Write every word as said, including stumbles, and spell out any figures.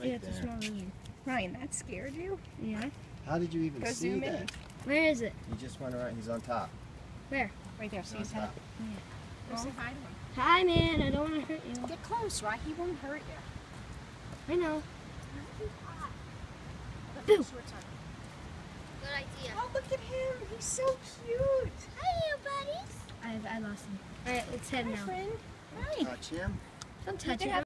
Right yeah, it's there. a small lizard. Ryan, that scared you? Yeah. How did you even Go see zoom that? in. Where is it? He just went around. He's on top. Where? Right there, He's see on his head? top. Go say hi to him. Hi, man. I don't want to hurt you. Get close, right? He won't hurt you. I know. Put Boo. your shorts on. Good idea. Oh, look at him. He's so cute. Hi, you buddies. I I lost him. All right, let's head Hi, now. friend. Hi. Touch him. Don't touch They it. have